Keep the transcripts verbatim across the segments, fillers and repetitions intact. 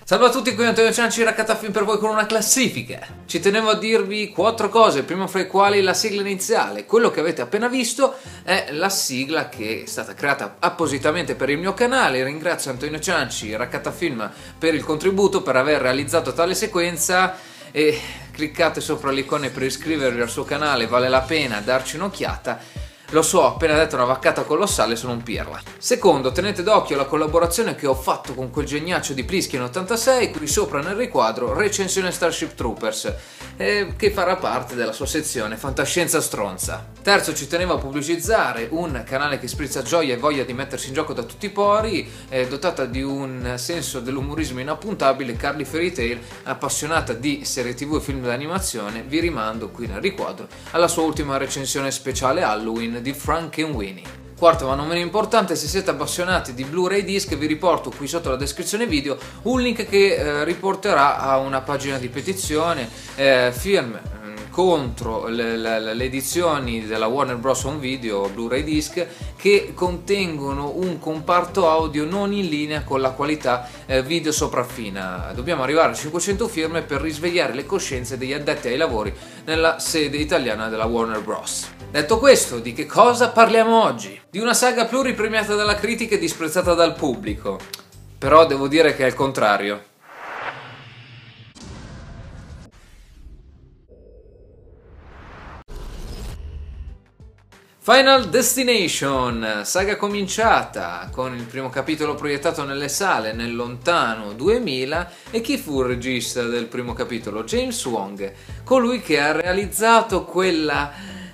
Salve a tutti, qui Antonio Cianci, Raccattafilm per voi con una classifica. Ci tenevo a dirvi quattro cose, prima fra i quali la sigla iniziale. Quello che avete appena visto è la sigla che è stata creata appositamente per il mio canale. Ringrazio Antonio Cianci, Raccattafilm, per il contributo, per aver realizzato tale sequenza e cliccate sopra l'icona per iscrivervi al suo canale, vale la pena darci un'occhiata. Lo so, ho appena detto una vaccata colossale, sono un pirla. Secondo, tenete d'occhio la collaborazione che ho fatto con quel geniaccio di Pliskin ottantasei, qui sopra nel riquadro, recensione Starship Troopers, eh, che farà parte della sua sezione Fantascienza Stronza. Terzo, ci tenevo a pubblicizzare un canale che sprizza gioia e voglia di mettersi in gioco da tutti i pori, eh, dotata di un senso dell'umorismo inappuntabile, Carly Fairy Tail, appassionata di serie tv e film d'animazione. Vi rimando qui nel riquadro alla sua ultima recensione speciale Halloween di Frankenweenie. Quarto, ma non meno importante, se siete appassionati di Blu-ray disc, vi riporto qui sotto la descrizione video un link che eh, riporterà a una pagina di petizione eh, firme contro le, le, le edizioni della Warner Bros. Home Video Blu-ray disc che contengono un comparto audio non in linea con la qualità eh, video sopraffina. Dobbiamo arrivare a cinquecento firme per risvegliare le coscienze degli addetti ai lavori nella sede italiana della Warner Bros. Detto questo, di che cosa parliamo oggi? Di una saga pluripremiata dalla critica e disprezzata dal pubblico. Però devo dire che è il contrario. Final Destination, saga cominciata con il primo capitolo proiettato nelle sale nel lontano duemila. E chi fu il regista del primo capitolo? James Wong, colui che ha realizzato quella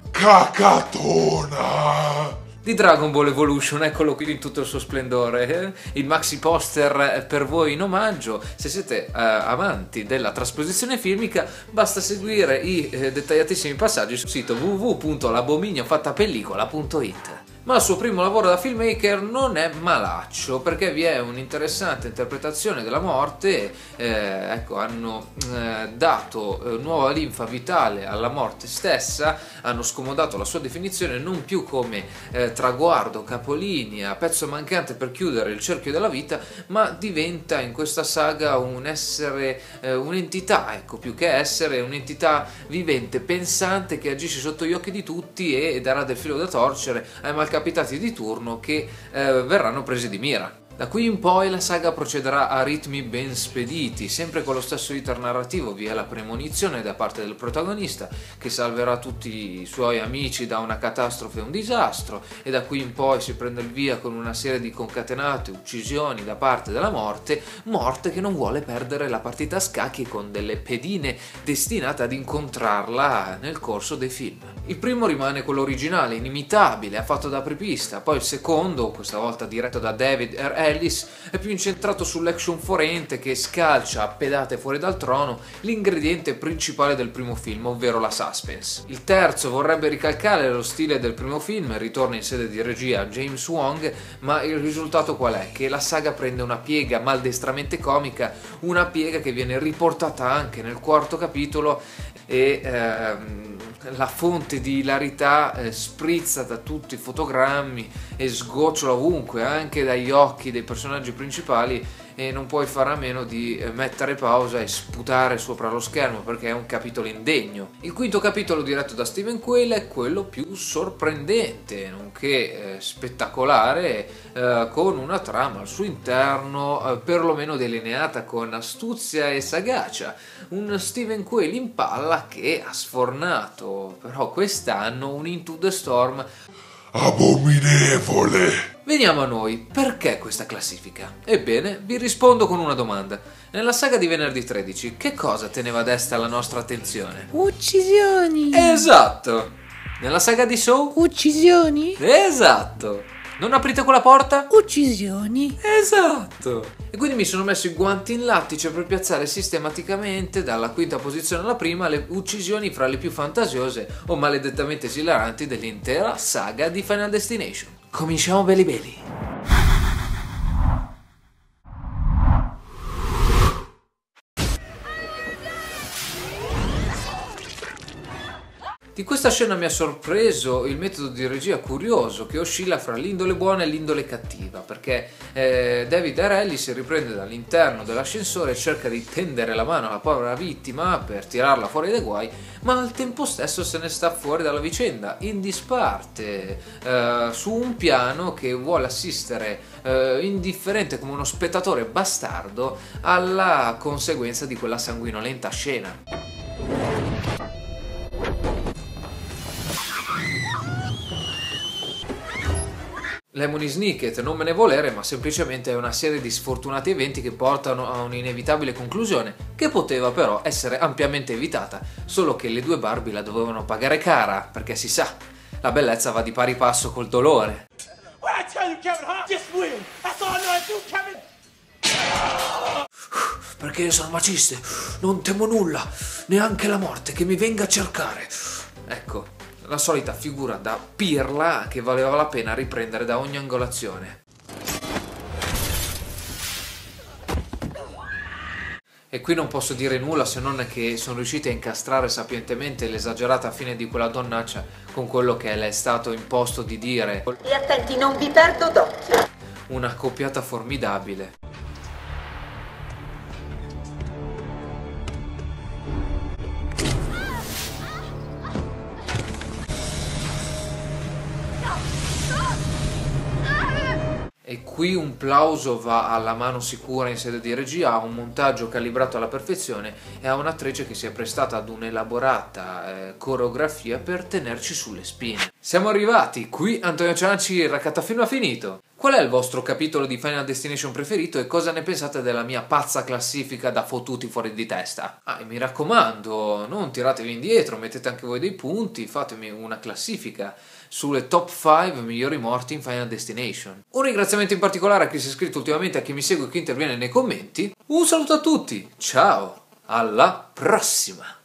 cacatona di Dragon Ball Evolution. Eccolo qui in tutto il suo splendore, il maxi poster per voi in omaggio. Se siete uh, amanti della trasposizione filmica, basta seguire i eh, dettagliatissimi passaggi sul sito w w w punto labomignofattapellicola punto it. Ma il suo primo lavoro da filmmaker non è malaccio, perché vi è un'interessante interpretazione della morte. Eh, ecco, hanno eh, dato eh, nuova linfa vitale alla morte stessa, hanno scomodato la sua definizione non più come eh, traguardo, capolinea, pezzo mancante per chiudere il cerchio della vita, ma diventa in questa saga un essere, eh, un'entità, ecco, più che essere, un'entità vivente, pensante, che agisce sotto gli occhi di tutti e darà del filo da torcere ai malcapitati capitati di turno che eh, verranno presi di mira. Da qui in poi la saga procederà a ritmi ben spediti, sempre con lo stesso iter narrativo. Vi è la premonizione da parte del protagonista che salverà tutti i suoi amici da una catastrofe e un disastro, e da qui in poi si prende il via con una serie di concatenate uccisioni da parte della morte, morte che non vuole perdere la partita a scacchi con delle pedine destinate ad incontrarla nel corso dei film. Il primo rimane quello originale, inimitabile, affatto da apripista, poi il secondo, questa volta diretto da David R. Ellis, è più incentrato sull'action forente che scalcia a pedate fuori dal trono l'ingrediente principale del primo film, ovvero la suspense. Il terzo vorrebbe ricalcare lo stile del primo film, ritorna in sede di regia James Wong, ma il risultato qual è? Che la saga prende una piega maldestramente comica, una piega che viene riportata anche nel quarto capitolo e ehm, la fonte di ilarità eh, sprizza da tutti i fotogrammi e sgocciola ovunque, anche dagli occhi dei personaggi principali, e non puoi fare a meno di mettere pausa e sputare sopra lo schermo perché è un capitolo indegno. Il quinto capitolo, diretto da Stephen Quayle, è quello più sorprendente nonché eh, spettacolare, eh, con una trama al suo interno eh, perlomeno delineata con astuzia e sagacia. Un Stephen Quayle in palla che ha sfornato però quest'anno un Into the Storm abominevole. Veniamo a noi, perché questa classifica? Ebbene, vi rispondo con una domanda. Nella saga di venerdì tredici, che cosa teneva a destra la nostra attenzione? Uccisioni! Esatto! Nella saga di Saw? Uccisioni! Esatto! Non aprite quella porta? Uccisioni! Esatto! E quindi mi sono messo i guanti in lattice per piazzare sistematicamente dalla quinta posizione alla prima le uccisioni fra le più fantasiose o maledettamente esilaranti dell'intera saga di Final Destination. Cominciamo belli belli! Di questa scena mi ha sorpreso il metodo di regia curioso che oscilla fra l'indole buona e l'indole cattiva, perché eh, David Arelli si riprende dall'interno dell'ascensore e cerca di tendere la mano alla povera vittima per tirarla fuori dai guai, ma al tempo stesso se ne sta fuori dalla vicenda, in disparte, eh, su un piano che vuole assistere eh, indifferente come uno spettatore bastardo alla conseguenza di quella sanguinolenta scena. Lemony Snicket non me ne volere, ma semplicemente è una serie di sfortunati eventi che portano a un'inevitabile conclusione, che poteva però essere ampiamente evitata, solo che le due Barbie la dovevano pagare cara, perché si sa, la bellezza va di pari passo col dolore. Perché io sono maciste, non temo nulla, neanche la morte che mi venga a cercare. Ecco. La solita figura da pirla che valeva la pena riprendere da ogni angolazione. E qui non posso dire nulla se non che sono riusciti a incastrare sapientemente l'esagerata fine di quella donnaccia con quello che le è stato imposto di dire. E attenti, non vi perdo d'occhio. Una coppiata formidabile. E qui un plauso va alla mano sicura in sede di regia, a un montaggio calibrato alla perfezione e a un'attrice che si è prestata ad un'elaborata eh, coreografia per tenerci sulle spine. Siamo arrivati, qui Antonio Cianci, il Raccattafilm ha finito. Qual è il vostro capitolo di Final Destination preferito e cosa ne pensate della mia pazza classifica da fottuti fuori di testa? Ah, e mi raccomando, non tiratevi indietro, mettete anche voi dei punti, fatemi una classifica sulle top cinque migliori morti in Final Destination. Un ringraziamento in particolare a chi si è iscritto ultimamente, a chi mi segue e chi interviene nei commenti. Un saluto a tutti, ciao, alla prossima!